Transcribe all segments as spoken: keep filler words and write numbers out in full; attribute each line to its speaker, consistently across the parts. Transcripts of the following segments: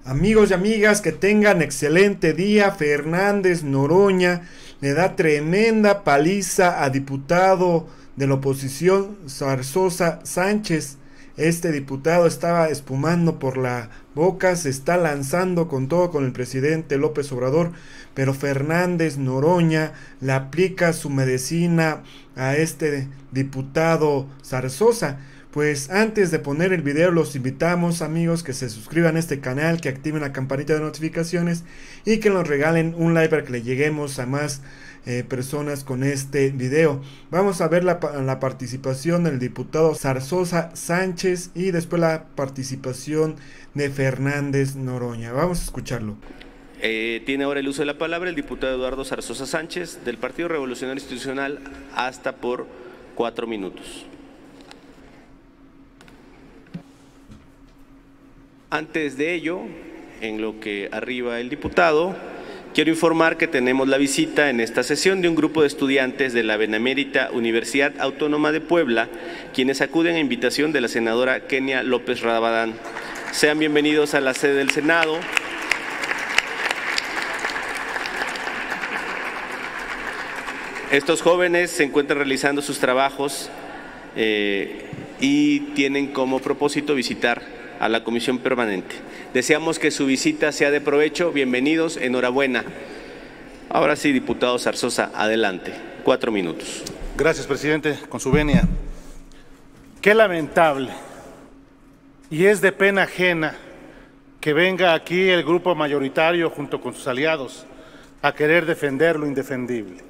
Speaker 1: Amigos y amigas, que tengan excelente día. Fernández Noroña le da tremenda paliza a diputado de la oposición Zarzosa Sánchez. Este diputado estaba espumando por la boca, se está lanzando con todo con el presidente López Obrador, pero Fernández Noroña le aplica su medicina a este diputado Zarzosa. Pues antes de poner el video, los invitamos, amigos, que se suscriban a este canal, que activen la campanita de notificaciones y que nos regalen un like para que le lleguemos a más eh, personas con este video. Vamos a ver la, la participación del diputado Zarzosa Sánchez y después la participación de Fernández Noroña. Vamos a escucharlo.
Speaker 2: Eh, tiene ahora el uso de la palabra el diputado Eduardo Zarzosa Sánchez del Partido Revolucionario Institucional, hasta por cuatro minutos. Antes de ello, en lo que arriba el diputado, quiero informar que tenemos la visita en esta sesión de un grupo de estudiantes de la Benemérita Universidad Autónoma de Puebla, quienes acuden a invitación de la senadora Kenia López Rabadán. Sean bienvenidos a la sede del Senado. Estos jóvenes se encuentran realizando sus trabajos eh, y tienen como propósito visitar a la comisión permanente. Deseamos que su visita sea de provecho. Bienvenidos, enhorabuena. Ahora sí, diputado Zarzosa, adelante. Cuatro minutos.
Speaker 3: Gracias, presidente. Con su venia. Qué lamentable y es de pena ajena que venga aquí el grupo mayoritario junto con sus aliados a querer defender lo indefendible,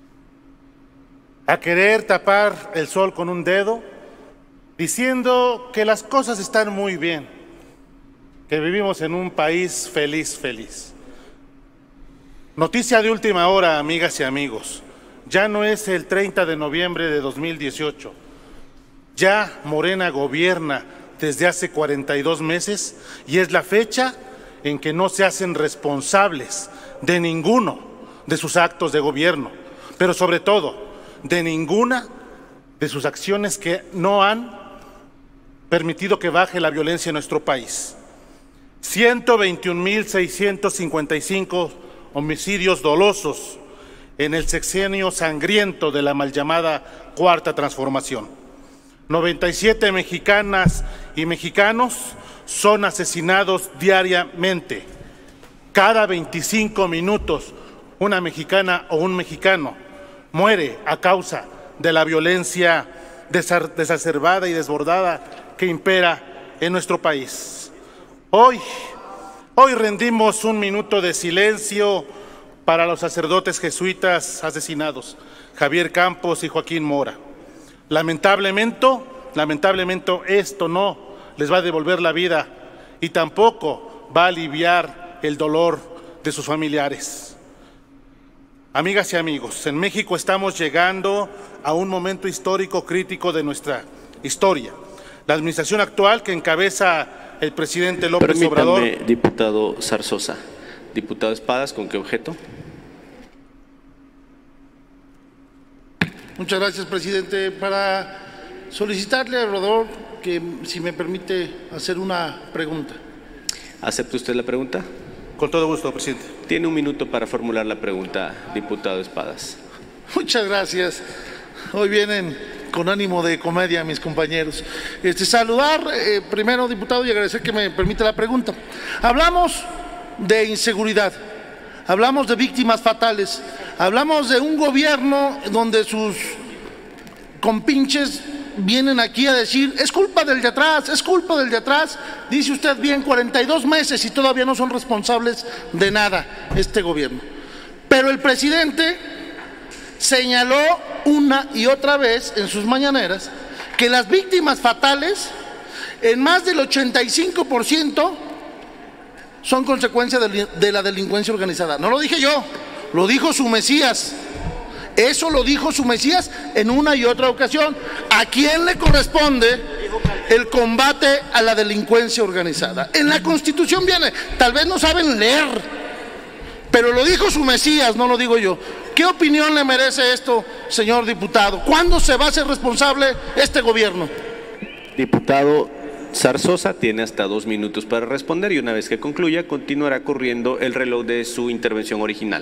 Speaker 3: a querer tapar el sol con un dedo, diciendo que las cosas están muy bien, que vivimos en un país feliz, feliz. Noticia de última hora, amigas y amigos, ya no es el treinta de noviembre de dos mil dieciocho, ya Morena gobierna desde hace cuarenta y dos meses y es la fecha en que no se hacen responsables de ninguno de sus actos de gobierno, pero sobre todo de ninguna de sus acciones que no han permitido que baje la violencia en nuestro país. ciento veintiún mil seiscientos cincuenta y cinco homicidios dolosos en el sexenio sangriento de la mal llamada Cuarta Transformación. noventa y siete mexicanas y mexicanos son asesinados diariamente. Cada veinticinco minutos una mexicana o un mexicano muere a causa de la violencia desacerbada y desbordada que impera en nuestro país. Hoy, hoy rendimos un minuto de silencio para los sacerdotes jesuitas asesinados, Javier Campos y Joaquín Mora. Lamentablemente, lamentablemente esto no les va a devolver la vida y tampoco va a aliviar el dolor de sus familiares. Amigas y amigos, en México estamos llegando a un momento histórico crítico de nuestra historia. La administración actual que encabeza el presidente López
Speaker 2: Permítame,
Speaker 3: Obrador.
Speaker 2: Diputado Zarzosa. Diputado Espadas, ¿con qué objeto?
Speaker 4: Muchas gracias, presidente. Para solicitarle al orador que, si me permite, hacer una pregunta.
Speaker 2: ¿Acepta usted la pregunta?
Speaker 3: Con todo gusto, presidente.
Speaker 2: Tiene un minuto para formular la pregunta, diputado Espadas.
Speaker 4: Muchas gracias. Hoy vienen con ánimo de comedia mis compañeros. Este, saludar eh, primero, diputado, y agradecer que me permita la pregunta. Hablamos de inseguridad, hablamos de víctimas fatales, hablamos de un gobierno donde sus compinches vienen aquí a decir, es culpa del de atrás, es culpa del de atrás. Dice usted bien, cuarenta y dos meses y todavía no son responsables de nada este gobierno. Pero el presidente señaló una y otra vez en sus mañaneras que las víctimas fatales, en más del ochenta y cinco por ciento, son consecuencia de la delincuencia organizada. No lo dije yo, lo dijo su Mesías. Eso lo dijo su Mesías en una y otra ocasión. ¿A quién le corresponde el combate a la delincuencia organizada? En la Constitución viene, tal vez no saben leer, pero lo dijo su Mesías, no lo digo yo. ¿Qué opinión le merece esto, señor diputado? ¿Cuándo se va a hacer responsable este gobierno?
Speaker 2: Diputado Zarzosa tiene hasta dos minutos para responder y una vez que concluya continuará corriendo el reloj de su intervención original.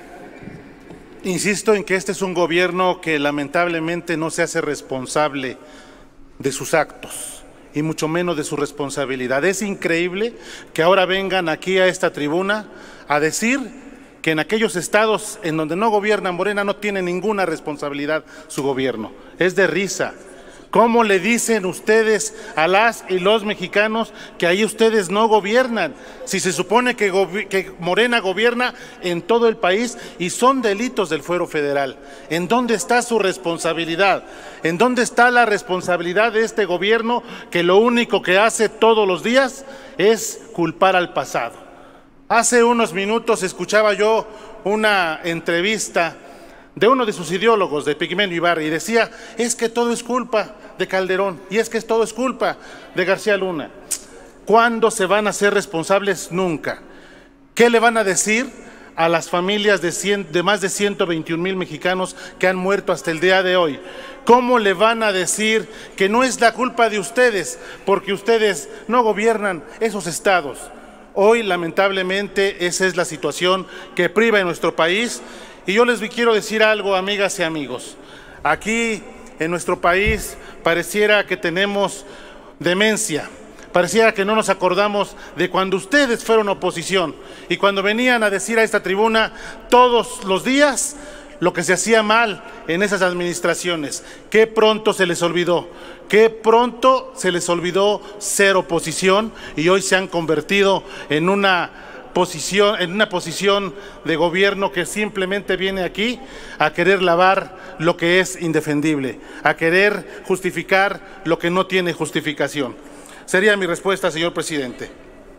Speaker 3: Insisto en que este es un gobierno que lamentablemente no se hace responsable de sus actos y mucho menos de su responsabilidad. Es increíble que ahora vengan aquí a esta tribuna a decir que en aquellos estados en donde no gobierna Morena no tiene ninguna responsabilidad su gobierno. Es de risa. ¿Cómo le dicen ustedes a las y los mexicanos que ahí ustedes no gobiernan? Si se supone que, que Morena gobierna en todo el país y son delitos del fuero federal. ¿En dónde está su responsabilidad? ¿En dónde está la responsabilidad de este gobierno que lo único que hace todos los días es culpar al pasado? Hace unos minutos escuchaba yo una entrevista de uno de sus ideólogos, de Pigmenio Ibarra, y decía, es que todo es culpa de Calderón, y es que todo es culpa de García Luna. ¿Cuándo se van a ser responsables? Nunca. ¿Qué le van a decir a las familias de, cien, de más de ciento veintiún mil mexicanos que han muerto hasta el día de hoy? ¿Cómo le van a decir que no es la culpa de ustedes, porque ustedes no gobiernan esos estados? Hoy, lamentablemente, esa es la situación que priva en nuestro país. Y yo les quiero decir algo, amigas y amigos. Aquí en nuestro país pareciera que tenemos demencia, pareciera que no nos acordamos de cuando ustedes fueron oposición y cuando venían a decir a esta tribuna todos los días lo que se hacía mal en esas administraciones. Qué pronto se les olvidó, qué pronto se les olvidó ser oposición y hoy se han convertido en una Posición, en una posición de gobierno que simplemente viene aquí a querer lavar lo que es indefendible, a querer justificar lo que no tiene justificación. Sería mi respuesta, señor presidente.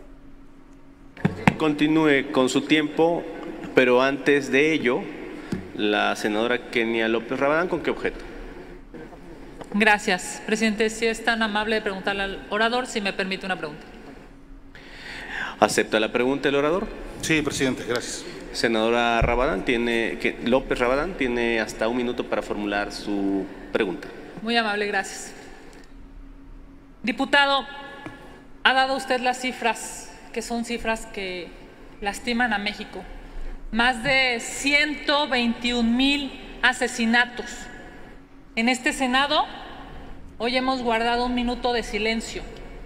Speaker 2: Continúe con su tiempo, pero antes de ello, la senadora Kenia López Rabadán, ¿con qué objeto?
Speaker 5: Gracias, presidente. Si es tan amable de preguntarle al orador, si me permite una pregunta.
Speaker 2: ¿Acepta la pregunta el orador?
Speaker 3: Sí, presidente, gracias.
Speaker 2: Senadora Rabadán tiene, que, López Rabadán tiene hasta un minuto para formular su pregunta.
Speaker 5: Muy amable, gracias. Diputado, ha dado usted las cifras, que son cifras que lastiman a México. Más de ciento veintiún mil asesinatos. En este Senado, hoy hemos guardado un minuto de silencio.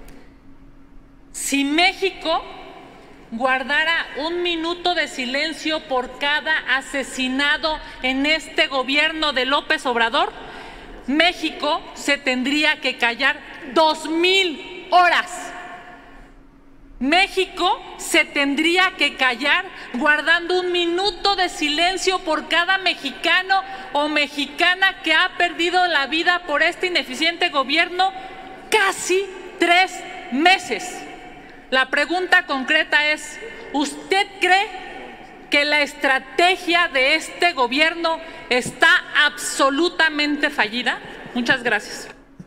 Speaker 5: Si México guardara un minuto de silencio por cada asesinado en este gobierno de López Obrador, México se tendría que callar dos mil horas. México se tendría que callar guardando un minuto de silencio por cada mexicano o mexicana que ha perdido la vida por este ineficiente gobierno casi tres meses. La pregunta concreta es, ¿usted cree que la estrategia de este gobierno está absolutamente fallida? Muchas gracias.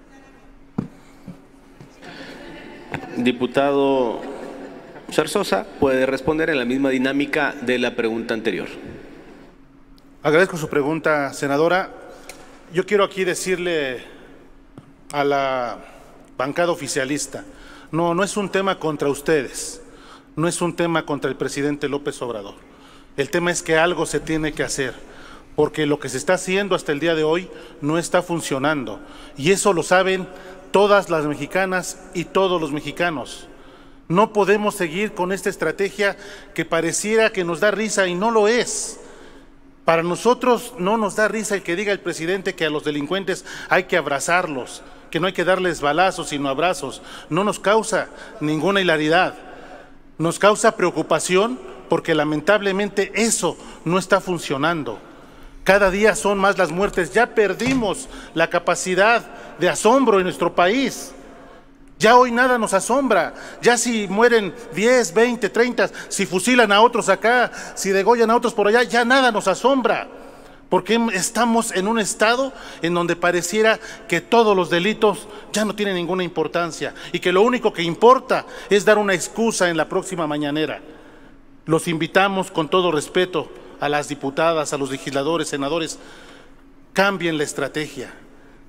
Speaker 2: Diputado Zarzosa, puede responder en la misma dinámica de la pregunta anterior.
Speaker 3: Agradezco su pregunta, senadora. Yo quiero aquí decirle a la bancada oficialista, no, no es un tema contra ustedes, no es un tema contra el presidente López Obrador. El tema es que algo se tiene que hacer, porque lo que se está haciendo hasta el día de hoy no está funcionando. Y eso lo saben todas las mexicanas y todos los mexicanos. No podemos seguir con esta estrategia que pareciera que nos da risa y no lo es. Para nosotros no nos da risa el que diga el presidente que a los delincuentes hay que abrazarlos, que no hay que darles balazos sino abrazos. No nos causa ninguna hilaridad, nos causa preocupación porque lamentablemente eso no está funcionando. Cada día son más las muertes, ya perdimos la capacidad de asombro en nuestro país. Ya hoy nada nos asombra, ya si mueren diez, veinte, treinta, si fusilan a otros acá, si degollan a otros por allá, ya nada nos asombra. Porque estamos en un estado en donde pareciera que todos los delitos ya no tienen ninguna importancia y que lo único que importa es dar una excusa en la próxima mañanera. Los invitamos con todo respeto a las diputadas, a los legisladores, senadores, cambien la estrategia.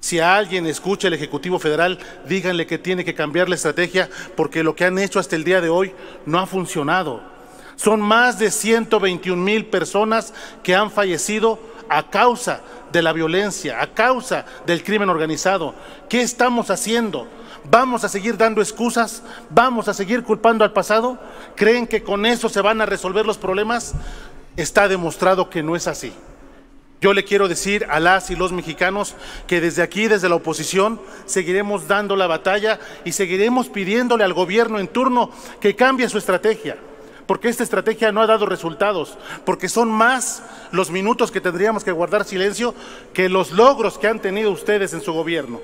Speaker 3: Si a alguien escucha el Ejecutivo Federal, díganle que tiene que cambiar la estrategia porque lo que han hecho hasta el día de hoy no ha funcionado. Son más de ciento veintiún mil personas que han fallecido a causa de la violencia, a causa del crimen organizado. ¿Qué estamos haciendo? ¿Vamos a seguir dando excusas? ¿Vamos a seguir culpando al pasado? ¿Creen que con eso se van a resolver los problemas? Está demostrado que no es así. Yo le quiero decir a las y los mexicanos que desde aquí, desde la oposición, seguiremos dando la batalla y seguiremos pidiéndole al gobierno en turno que cambie su estrategia, porque esta estrategia no ha dado resultados, porque son más los minutos que tendríamos que guardar silencio que los logros que han tenido ustedes en su gobierno.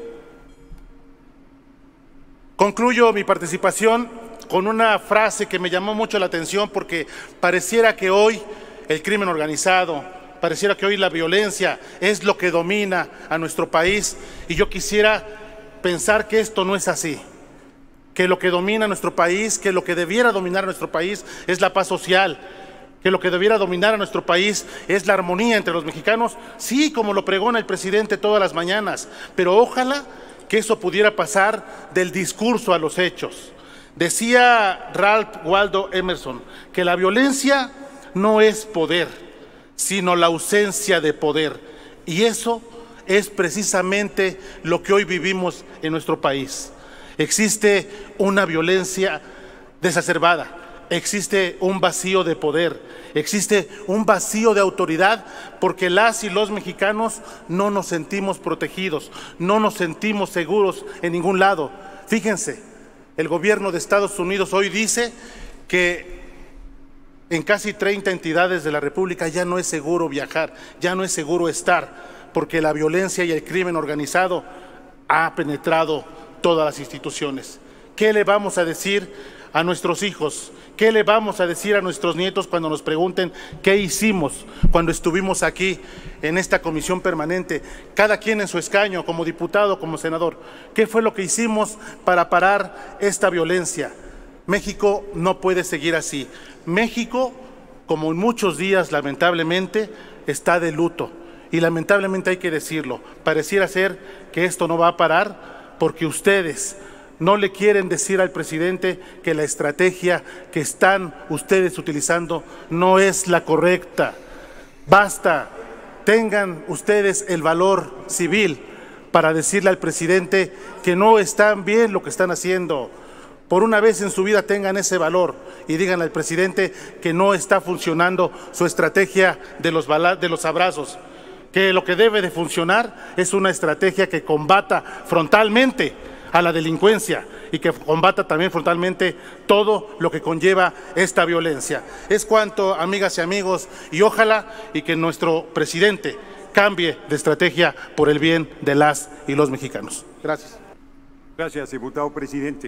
Speaker 3: Concluyo mi participación con una frase que me llamó mucho la atención porque pareciera que hoy el crimen organizado, pareciera que hoy la violencia es lo que domina a nuestro país y yo quisiera pensar que esto no es así, que lo que domina a nuestro país, que lo que debiera dominar a nuestro país es la paz social, que lo que debiera dominar a nuestro país es la armonía entre los mexicanos, sí, como lo pregona el presidente todas las mañanas, pero ojalá que eso pudiera pasar del discurso a los hechos. Decía Ralph Waldo Emerson que la violencia no es poder, sino la ausencia de poder. Y eso es precisamente lo que hoy vivimos en nuestro país. Existe una violencia desacerbada, existe un vacío de poder, existe un vacío de autoridad porque las y los mexicanos no nos sentimos protegidos, no nos sentimos seguros en ningún lado. Fíjense, el gobierno de Estados Unidos hoy dice que en casi treinta entidades de la República ya no es seguro viajar, ya no es seguro estar, porque la violencia y el crimen organizado ha penetrado todas las instituciones. ¿Qué le vamos a decir a nuestros hijos? ¿Qué le vamos a decir a nuestros nietos cuando nos pregunten qué hicimos cuando estuvimos aquí en esta comisión permanente, cada quien en su escaño, como diputado, como senador? ¿Qué fue lo que hicimos para parar esta violencia? México no puede seguir así. México, como en muchos días, lamentablemente, está de luto. Y lamentablemente hay que decirlo, pareciera ser que esto no va a parar porque ustedes no le quieren decir al presidente que la estrategia que están ustedes utilizando no es la correcta. Basta, tengan ustedes el valor civil para decirle al presidente que no están bien lo que están haciendo. Por una vez en su vida tengan ese valor y díganle al presidente que no está funcionando su estrategia de los, de los abrazos, que lo que debe de funcionar es una estrategia que combata frontalmente a la delincuencia y que combata también frontalmente todo lo que conlleva esta violencia. Es cuanto, amigas y amigos, y ojalá y que nuestro presidente cambie de estrategia por el bien de las y los mexicanos. Gracias.
Speaker 6: Gracias, diputado presidente.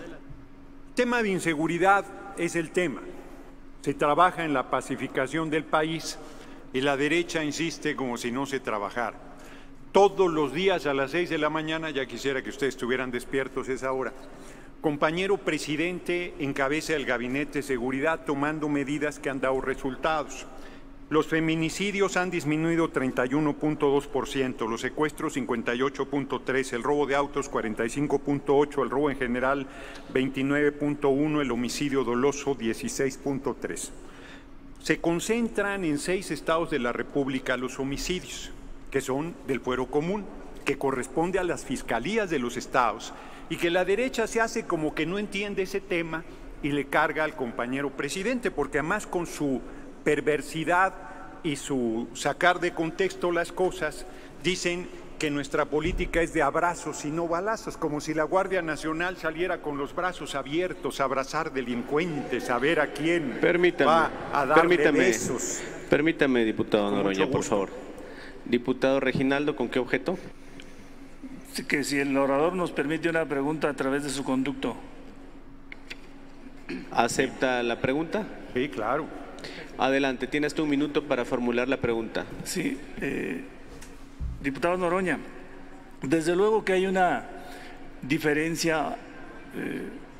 Speaker 6: El tema de inseguridad es el tema. Se trabaja en la pacificación del país y la derecha insiste como si no se trabajara. Todos los días a las seis de la mañana, ya quisiera que ustedes estuvieran despiertos a esa hora, compañero presidente encabeza el Gabinete de Seguridad tomando medidas que han dado resultados. Los feminicidios han disminuido treinta y uno punto dos por ciento, los secuestros cincuenta y ocho punto tres por ciento, el robo de autos cuarenta y cinco punto ocho por ciento, el robo en general veintinueve punto uno por ciento, el homicidio doloso dieciséis punto tres por ciento. Se concentran en seis estados de la República los homicidios, que son del fuero común, que corresponde a las fiscalías de los estados y que la derecha se hace como que no entiende ese tema y le carga al compañero presidente, porque además con su perversidad y su sacar de contexto las cosas, dicen que nuestra política es de abrazos y no balazos, como si la Guardia Nacional saliera con los brazos abiertos a abrazar delincuentes, a ver a quién
Speaker 2: permítame,
Speaker 6: va a darle
Speaker 2: permítame,
Speaker 6: besos.
Speaker 2: Permítame, diputado Noroña, por favor. Diputado Reginaldo, ¿con qué objeto?
Speaker 7: Sí, que si el orador nos permite una pregunta a través de su conducto.
Speaker 2: ¿Acepta la pregunta?
Speaker 6: Sí, claro.
Speaker 2: Adelante, tienes tú un minuto para formular la pregunta.
Speaker 7: Sí, eh, diputado Noroña, desde luego que hay una diferencia eh,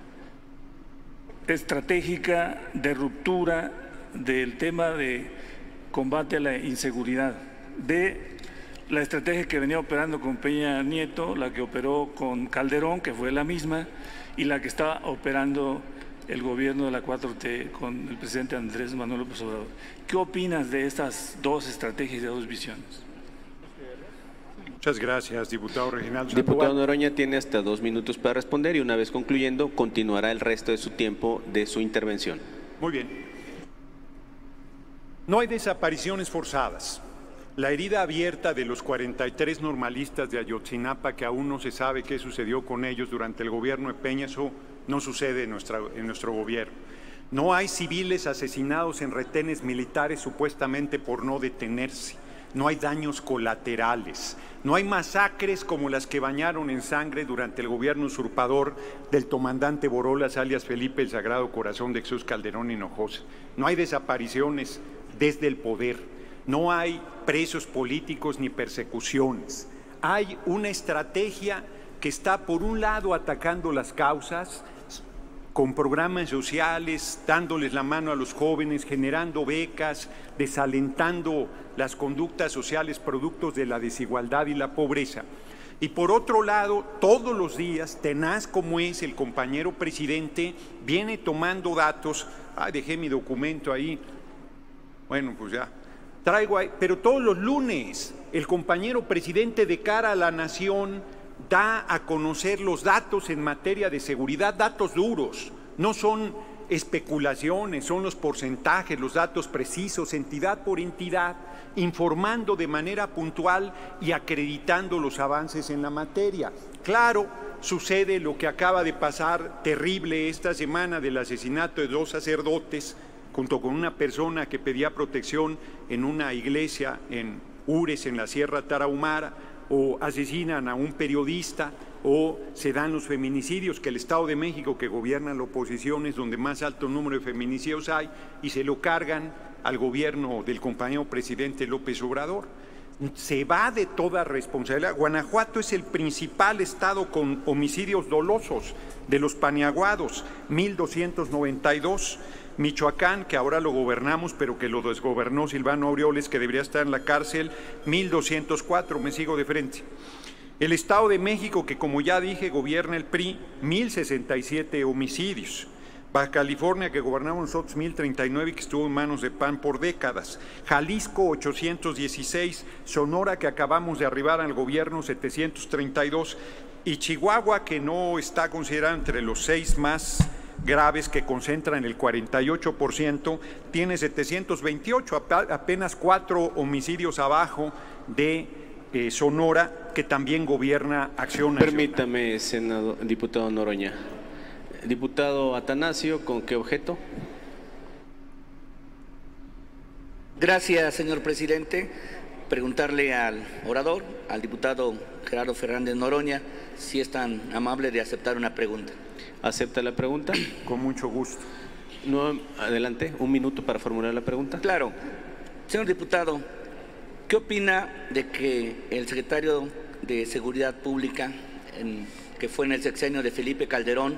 Speaker 7: estratégica de ruptura del tema de combate a la inseguridad, de la estrategia que venía operando con Peña Nieto, la que operó con Calderón, que fue la misma, y la que está operando el gobierno de la cuatro T con el presidente Andrés Manuel López Obrador. ¿Qué opinas de estas dos estrategias y de dos visiones?
Speaker 6: Muchas gracias, diputado Reginaldo
Speaker 2: Diputado
Speaker 6: Sandoval.
Speaker 2: Noroña tiene hasta dos minutos para responder y una vez concluyendo continuará el resto de su tiempo de su intervención.
Speaker 6: Muy bien. No hay desapariciones forzadas. La herida abierta de los cuarenta y tres normalistas de Ayotzinapa, que aún no se sabe qué sucedió con ellos durante el gobierno de Peña, eso no sucede en, nuestra, en nuestro gobierno. No hay civiles asesinados en retenes militares supuestamente por no detenerse. No hay daños colaterales. No hay masacres como las que bañaron en sangre durante el gobierno usurpador del comandante Borolas, alias Felipe el Sagrado Corazón de Jesús Calderón Hinojosa. No hay desapariciones desde el poder. No hay presos políticos ni persecuciones. Hay una estrategia que está, por un lado, atacando las causas, con programas sociales, dándoles la mano a los jóvenes, generando becas, desalentando las conductas sociales productos de la desigualdad y la pobreza. Y por otro lado, todos los días, tenaz como es el compañero presidente, viene tomando datos. Ah, dejé mi documento ahí. Bueno, pues ya. Traigo ahí, pero todos los lunes el compañero presidente de cara a la nación da a conocer los datos en materia de seguridad, datos duros, no son especulaciones, son los porcentajes, los datos precisos, entidad por entidad, informando de manera puntual y acreditando los avances en la materia. Claro, sucede lo que acaba de pasar terrible esta semana del asesinato de dos sacerdotes, junto con una persona que pedía protección en una iglesia en Ures, en la Sierra Tarahumara, o asesinan a un periodista, o se dan los feminicidios, que el Estado de México, que gobierna la oposición, es donde más alto número de feminicidios hay, y se lo cargan al gobierno del compañero presidente López Obrador. Se va de toda responsabilidad. Guanajuato es el principal estado con homicidios dolosos de los paniaguados, mil doscientos noventa y dos. Michoacán, que ahora lo gobernamos, pero que lo desgobernó Silvano Aureoles, que debería estar en la cárcel, mil doscientos cuatro, me sigo de frente. El Estado de México, que como ya dije, gobierna el P R I, mil sesenta y siete homicidios. Baja California, que gobernamos nosotros, mil treinta y nueve, que estuvo en manos de P A N por décadas. Jalisco, ochocientos dieciséis. Sonora, que acabamos de arribar al gobierno, setecientos treinta y dos. Y Chihuahua, que no está considerado entre los seis más graves, que concentran el cuarenta y ocho por ciento, tiene setecientos veintiocho, apenas cuatro homicidios abajo de eh, Sonora, que también gobierna Acción Nacional.
Speaker 2: Permítame, senador, diputado Noroña. Diputado Atanasio, ¿con qué objeto?
Speaker 8: Gracias, señor presidente. Preguntarle al orador, al diputado Gerardo Fernández Noroña, si es tan amable de aceptar una pregunta.
Speaker 2: ¿Acepta la pregunta?
Speaker 6: Con mucho gusto.
Speaker 2: No, adelante, un minuto para formular la pregunta.
Speaker 8: Claro. Señor diputado, ¿qué opina de que el secretario de Seguridad Pública, en, que fue en el sexenio de Felipe Calderón,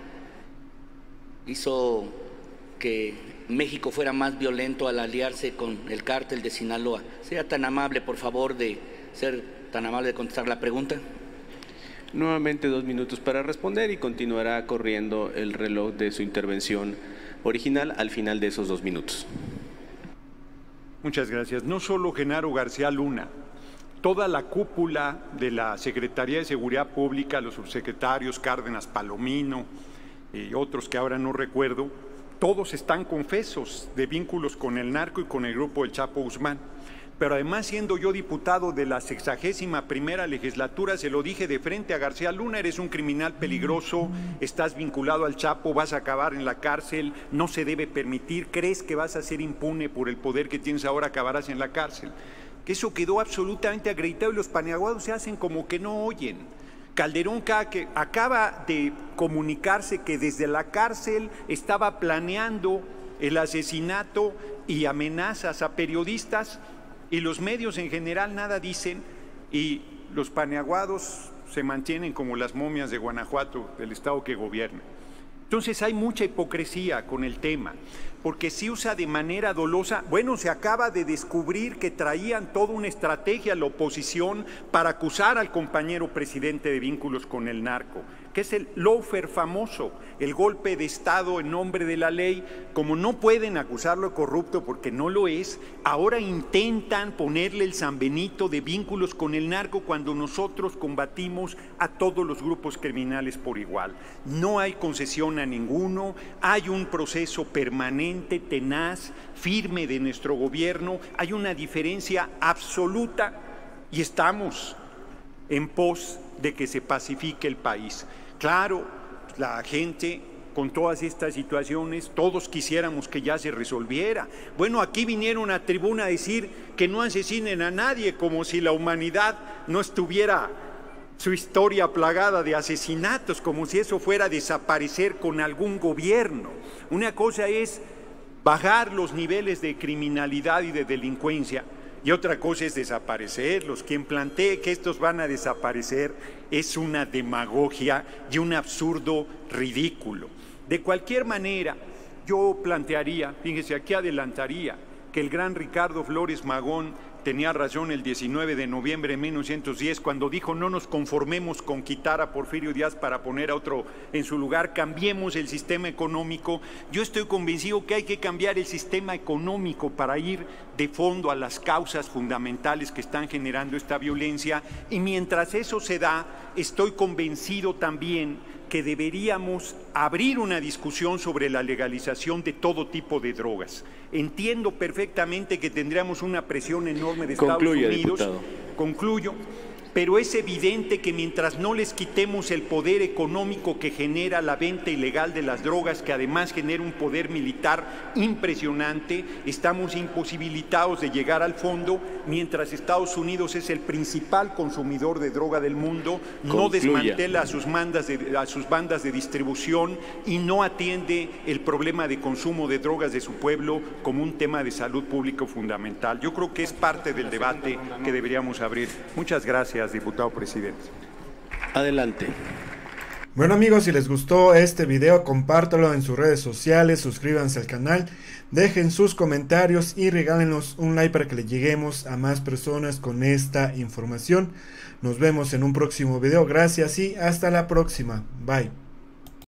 Speaker 8: hizo que México fuera más violento al aliarse con el cártel de Sinaloa? ¿Sea tan amable, por favor, de ser tan amable de contestar la pregunta?
Speaker 2: Nuevamente dos minutos para responder y continuará corriendo el reloj de su intervención original al final de esos dos minutos.
Speaker 6: Muchas gracias. No solo Genaro García Luna, toda la cúpula de la Secretaría de Seguridad Pública, los subsecretarios Cárdenas, Palomino y otros que ahora no recuerdo, todos están confesos de vínculos con el narco y con el grupo del Chapo Guzmán. Pero además, siendo yo diputado de la sexagésima primera legislatura, se lo dije de frente a García Luna: eres un criminal peligroso, estás vinculado al Chapo, vas a acabar en la cárcel, no se debe permitir, crees que vas a ser impune por el poder que tienes ahora, acabarás en la cárcel. Que eso quedó absolutamente acreditado y los paniaguados se hacen como que no oyen. Calderón, que acaba de comunicarse que desde la cárcel estaba planeando el asesinato y amenazas a periodistas, y los medios en general nada dicen, y los paniaguados se mantienen como las momias de Guanajuato, del estado que gobierna. Entonces hay mucha hipocresía con el tema, porque se usa de manera dolosa. Bueno, se acaba de descubrir que traían toda una estrategia la oposición para acusar al compañero presidente de vínculos con el narco, que es el lawfare famoso, el golpe de Estado en nombre de la ley. Como no pueden acusarlo de corrupto porque no lo es, ahora intentan ponerle el San Benito de vínculos con el narco cuando nosotros combatimos a todos los grupos criminales por igual. No hay concesión a ninguno, hay un proceso permanente, tenaz, firme de nuestro gobierno, hay una diferencia absoluta y estamos en pos de que se pacifique el país. Claro, la gente con todas estas situaciones, todos quisiéramos que ya se resolviera. Bueno, aquí vinieron a tribuna a decir que no asesinen a nadie, como si la humanidad no estuviera su historia plagada de asesinatos, como si eso fuera a desaparecer con algún gobierno. Una cosa es bajar los niveles de criminalidad y de delincuencia, y otra cosa es desaparecerlos. Quien plantee que estos van a desaparecer es una demagogia y un absurdo ridículo. De cualquier manera, yo plantearía, fíjese, aquí adelantaría, que el gran Ricardo Flores Magón tenía razón el diecinueve de noviembre de mil novecientos diez cuando dijo: no nos conformemos con quitar a Porfirio Díaz para poner a otro en su lugar, cambiemos el sistema económico. Yo estoy convencido que hay que cambiar el sistema económico para ir de fondo a las causas fundamentales que están generando esta violencia, y mientras eso se da, estoy convencido también que deberíamos abrir una discusión sobre la legalización de todo tipo de drogas. Entiendo perfectamente que tendríamos una presión enorme de Estados
Speaker 2: Concluye,
Speaker 6: Unidos.
Speaker 2: diputado.
Speaker 6: Concluyo. Pero es evidente que mientras no les quitemos el poder económico que genera la venta ilegal de las drogas, que además genera un poder militar impresionante, estamos imposibilitados de llegar al fondo, mientras Estados Unidos es el principal consumidor de droga del mundo, no
Speaker 2: Concluya.
Speaker 6: desmantela a sus, bandas de, a sus bandas de distribución y no atiende el problema de consumo de drogas de su pueblo como un tema de salud pública fundamental. Yo creo que es parte del debate que deberíamos abrir. Muchas gracias, diputado presidente.
Speaker 2: Adelante.
Speaker 1: Bueno amigos, si les gustó este video, compártalo en sus redes sociales, suscríbanse al canal, dejen sus comentarios y regálenos un like para que le lleguemos a más personas con esta información. Nos vemos en un próximo video, gracias y hasta la próxima, bye.